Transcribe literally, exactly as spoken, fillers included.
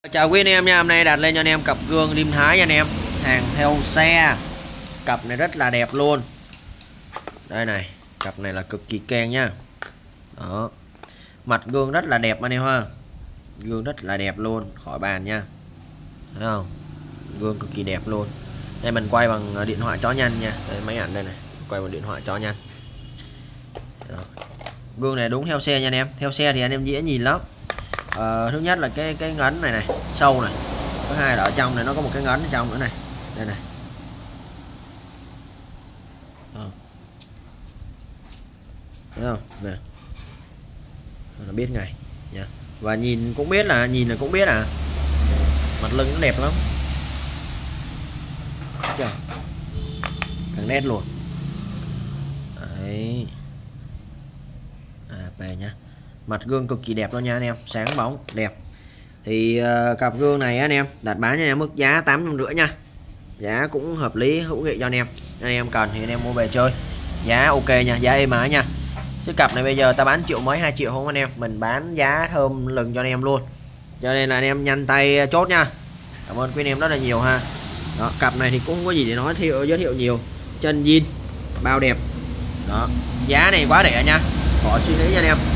Chào quý anh em nha, hôm nay đặt lên cho anh em cặp gương Lim Thái nha anh em, hàng theo xe. Cặp này rất là đẹp luôn. Đây này, cặp này là cực kỳ keng nhá. Đó. Mặt gương rất là đẹp anh em ha. Gương rất là đẹp luôn, khỏi bàn nha. Thấy không? Gương cực kỳ đẹp luôn. Đây mình quay bằng điện thoại chó nhanh nha. Đây máy ảnh đây này, quay bằng điện thoại chó nhanh. Đó. Gương này đúng theo xe nha anh em. Theo xe thì anh em dễ nhìn lắm. Ờ, thứ nhất là cái cái ngấn này này sâu này, thứ hai là ở trong này nó có một cái ngấn ở trong nữa này, đây này. Ờ. Thấy không nè, nó biết ngay nha. Và nhìn cũng biết là nhìn là cũng biết à, mặt lưng nó đẹp lắm. Chưa? Càng nét luôn đấy. À, về nhá. Mặt gương cực kỳ đẹp luôn nha anh em, sáng bóng đẹp. Thì uh, cặp gương này anh em đặt bán cho anh em mức giá tám trăm rưỡi nha. Giá cũng hợp lý, hữu nghị cho anh em. Anh em cần thì anh em mua về chơi. Giá ok nha, giá êm ái nha. Cái cặp này bây giờ ta bán triệu mấy, hai triệu không anh em. Mình bán giá thơm lừng cho anh em luôn. Cho nên là anh em nhanh tay chốt nha. Cảm ơn quý anh em rất là nhiều ha. Đó, cặp này thì cũng không có gì để nói thiệu, giới thiệu nhiều. Chân zin, bao đẹp. Đó, giá này quá rẻ nha. Khỏi suy nghĩ cho anh em.